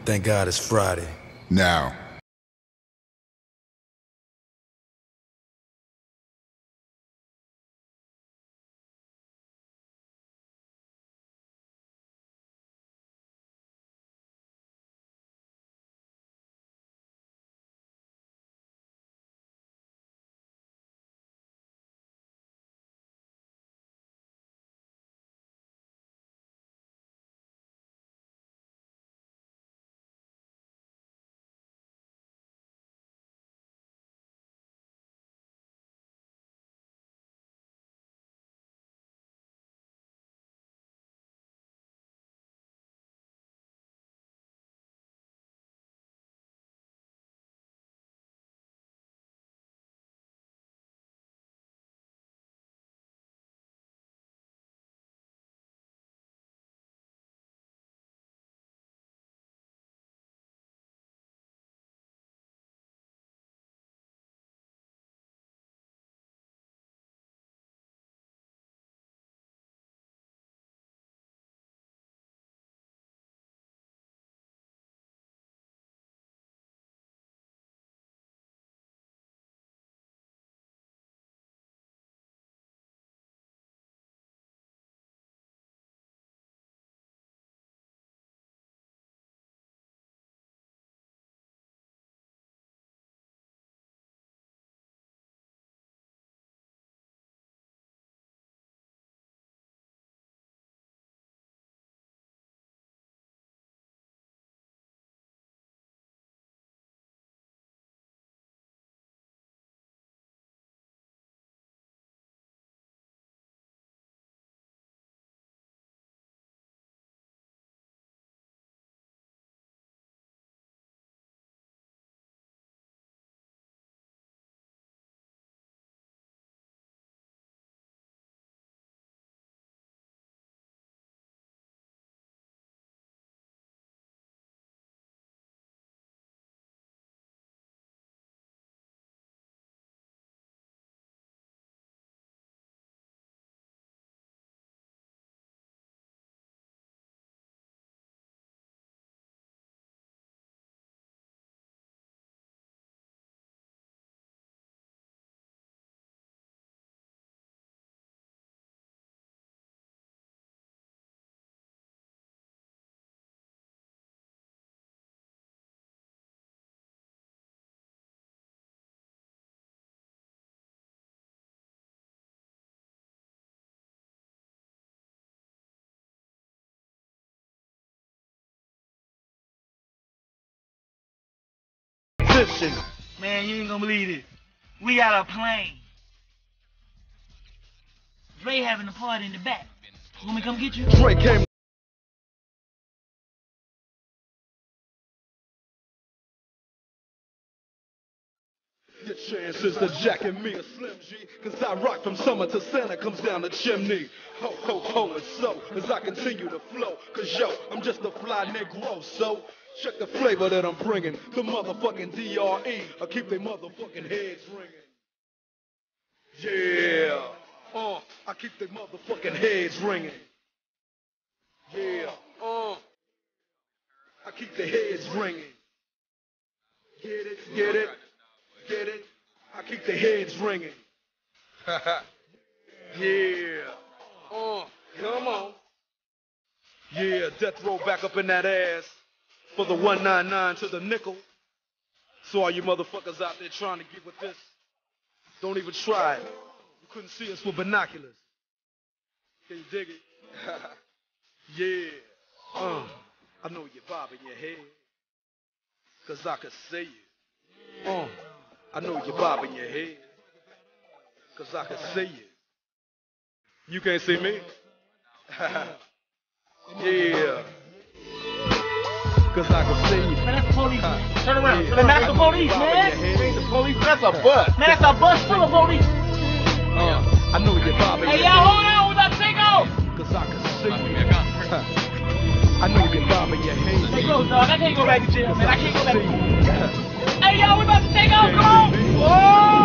Thank God it's Friday. Now. Man, you ain't gonna believe it. We got a plane. Dre having a party in the back. Want me to come get you? Dre came. Your chances to Jack and me a Slim G, cause I rock from summer to Santa comes down the chimney. Ho, ho, ho, and so, as I continue to flow, cause yo, I'm just a fly Negro, so check the flavor that I'm bringing, the motherfucking DRE, I keep they motherfucking heads ringing. Yeah, I keep they motherfucking heads ringing. Yeah, I keep the heads ringing. Get it, get it, get it, I keep the heads ringing. Yeah, come on. Yeah, death row back up in that ass for the 199 to the nickel. So all you motherfuckers out there trying to get with this, don't even try it. You couldn't see us with binoculars. Can you dig it? Yeah. I know you're bobbing your head, cause I can see you. I know you're bobbing your head, cause I can see you. You can't see me? Yeah. Cause I can see you. Man, that's the police. Turn around. Yeah. Man, that's the police, man. Ain't the police, that's a bus. Man, that's a bus full of police. I know you're bobbing your Hey, head. y'all, hold on. We're about to take off. Cause I can see you. I know you're bobbing your head. Hey, go, dog. I can't go back to jail, man. I can't go back to jail. Hey, y'all, we about to take off. Come on. Whoa.